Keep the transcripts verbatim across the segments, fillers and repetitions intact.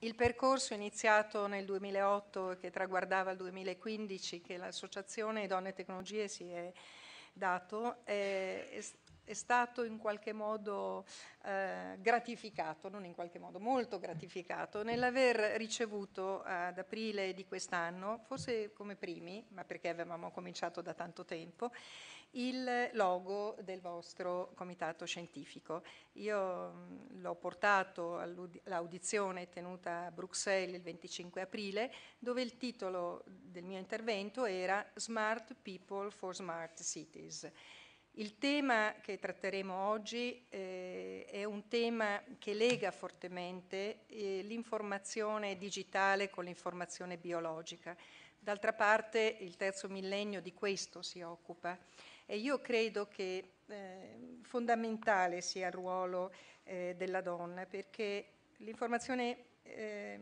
Il percorso iniziato nel duemilaotto e che traguardava il duemilaquindici, che l'Associazione Donne e Tecnologie si è dato, è, è, è stato in qualche modo eh, gratificato, non in qualche modo, molto gratificato, nell'aver ricevuto ad aprile di quest'anno, forse come primi, ma perché avevamo cominciato da tanto tempo, il logo del vostro comitato scientifico. Io l'ho portato all'audizione tenuta a Bruxelles il venticinque aprile, dove il titolo del mio intervento era Smart People for Smart Cities. Il tema che tratteremo oggi eh, è un tema che lega fortemente eh, l'informazione digitale con l'informazione biologica. D'altra parte il terzo millennio di questo si occupa. E io credo che eh, fondamentale sia il ruolo eh, della donna, perché l'informazione eh,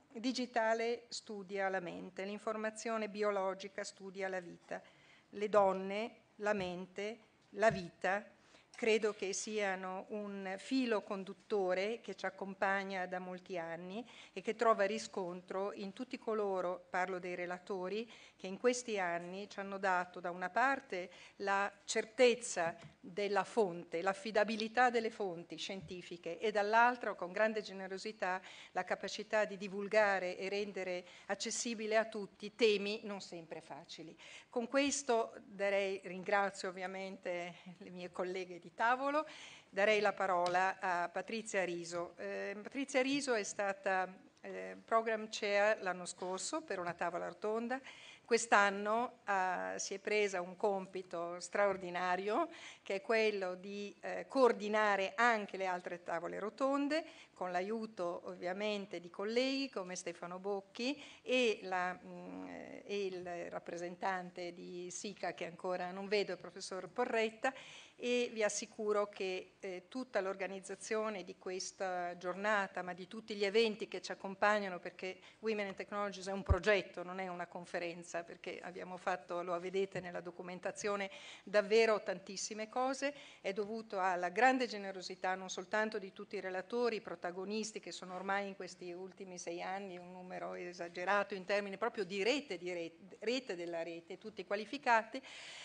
digitale studia la mente, l'informazione biologica studia la vita. Le donne, la mente, la vita, credo che siano un filo conduttore che ci accompagna da molti anni e che trova riscontro in tutti coloro, parlo dei relatori, che in questi anni ci hanno dato da una parte la certezza della fonte, l'affidabilità delle fonti scientifiche e dall'altra, con grande generosità, la capacità di divulgare e rendere accessibile a tutti temi non sempre facili. Con questo darei, ringrazio ovviamente le mie colleghe di tavolo, darei la parola a Patrizia Riso. Eh, Patrizia Riso è stata eh, Program Chair l'anno scorso per una tavola rotonda. Quest'anno eh, si è presa un compito straordinario, che è quello di eh, coordinare anche le altre tavole rotonde, con l'aiuto ovviamente di colleghi come Stefano Bocchi e, la, mh, e il rappresentante di SICA che ancora non vedo, il professor Porretta, e vi assicuro che eh, tutta l'organizzazione di questa giornata, ma di tutti gli eventi che ci accompagnano, perché Women in Technologies è un progetto, non è una conferenza, perché abbiamo fatto, lo vedete nella documentazione, davvero tantissime cose, è dovuto alla grande generosità non soltanto di tutti i relatori, i protagonisti che sono ormai in questi ultimi sei anni un numero esagerato in termini proprio di rete, di rete, rete della rete, tutti qualificati,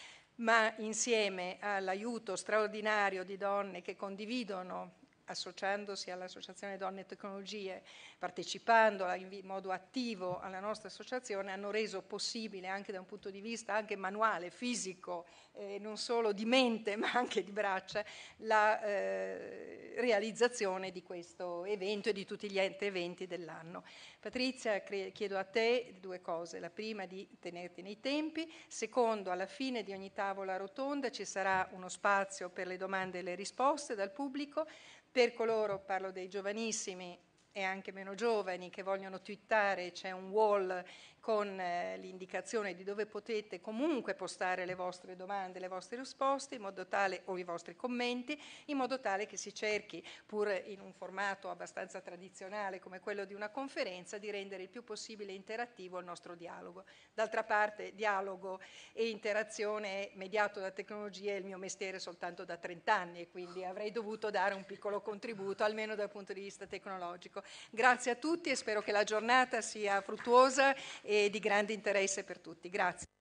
ma insieme all'aiuto straordinario di donne che condividono, associandosi all'Associazione Donne e Tecnologie, partecipando in modo attivo alla nostra associazione, hanno reso possibile anche da un punto di vista anche manuale, fisico, eh, non solo di mente ma anche di braccia, la eh, realizzazione di questo evento e di tutti gli altri eventi dell'anno. Patrizia, chiedo a te due cose. La prima, di tenerti nei tempi. Secondo, alla fine di ogni tavola rotonda ci sarà uno spazio per le domande e le risposte dal pubblico. Per coloro, parlo dei giovanissimi e anche meno giovani, che vogliono twittare, c'è un wall con eh, l'indicazione di dove potete comunque postare le vostre domande, le vostre risposte, in modo tale, o i vostri commenti, in modo tale che si cerchi, pur in un formato abbastanza tradizionale come quello di una conferenza, di rendere il più possibile interattivo il nostro dialogo. D'altra parte, dialogo e interazione mediato da tecnologia è il mio mestiere soltanto da trent'anni e quindi avrei dovuto dare un piccolo contributo, almeno dal punto di vista tecnologico. Grazie a tutti e spero che la giornata sia fruttuosa e di grande interesse per tutti. Grazie.